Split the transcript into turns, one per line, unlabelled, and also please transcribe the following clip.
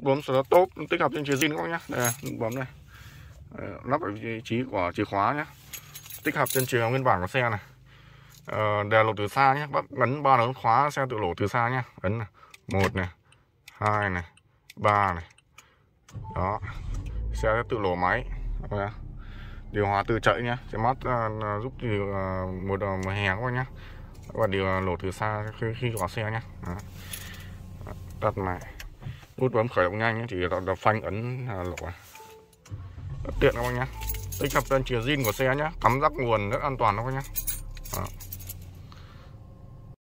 bấm startop tích hợp trên chìa zin các bác nhá. Đây là nút bấm này. Lắp ở vị trí của chìa khóa nhé, tích hợp trên chìa nguyên bản của xe này. Đèn lột từ xa nhé, bác ấn 3 ấn khóa xe tự nổ từ xa nhé. Ấn này, 1 này, 2 này, 3 này. Đó, xe sẽ tự nổ máy. Điều hòa tự chạy nhé, sẽ mắt giúp mùa hè các bác nhé. Và điều nổ từ xa khi vào xe nhé. Đặt này, nút bấm khởi động nhanh nhé, chỉ đập phanh ấn lỗ này. Rất tiện các bác nhé. Tích hợp trên chìa zin của xe nhé, cắm rắc nguồn rất an toàn các bác nhé.